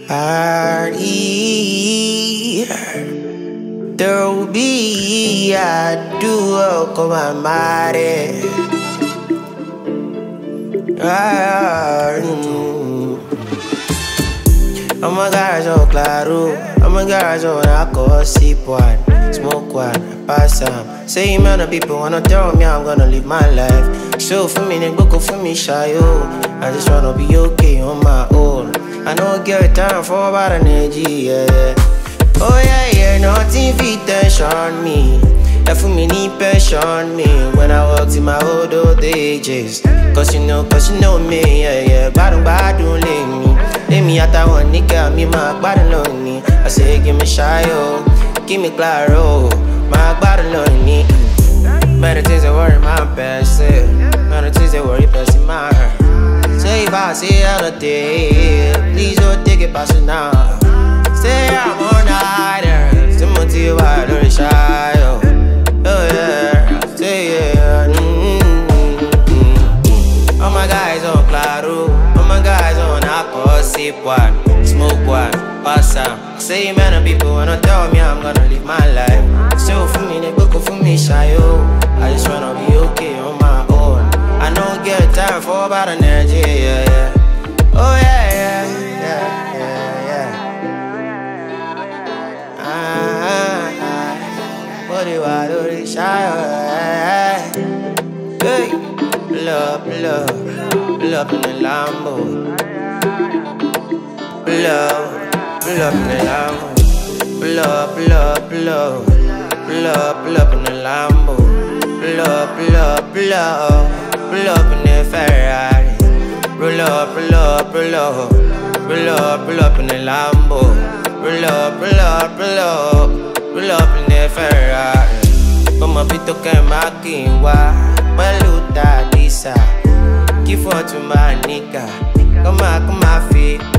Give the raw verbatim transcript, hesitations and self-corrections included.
party. There will be a duo con my madre. Oh my God, so claro. Oh my God, so I go sip one, smoke one, pass some. Say man of people wanna tell me I'm gonna live my life. So for me, they go for me shy, oh. I just wanna be okay on my own. I don't get time for about energy, yeah, yeah. Oh yeah, yeah, nothing fit tension me. That for me need passion me. When I walked in my old old ages. Cause you know, cause you know me, yeah, yeah. Badu badu let me. Let me out that one nigga, me my body lonely. I say give me shy, oh. Give me claro, my body lonely. Better things that worry my best, better things that worry best in my heart. Say if I see other day, please don't take it past it now. Say I'm all nighter, still motive I don't shy, oh. Oh yeah, say yeah. Mm-hmm. All my guys on claro, all my guys on alcohol, sip one, smoke one, pass some. Say man of people wanna tell me I'm gonna live my life. So for me, they go for me shy, oh. I just wanna be okay on my own. I don't get time for about energy, yeah, yeah. Oh yeah, yeah, yeah, yeah, yeah. Ah, ah, ah. What do I do to shy, oh, yeah, yeah. Hey, pull up, pull up, pull up in the Lambo. Pull up, pull up in the Lambo. Pull up, pull up, pull up, pull up, pull up in the Lambo. Pull up, pull up, pull up, pull up in the Ferrari. Roll up, roll up, roll up, roll up, roll up in the Lambo. Roll up, roll up, roll up, roll up in the Ferrari. Como pito que maquinwa, maluta lisa. Give for to my nigga, come on, come on, feet.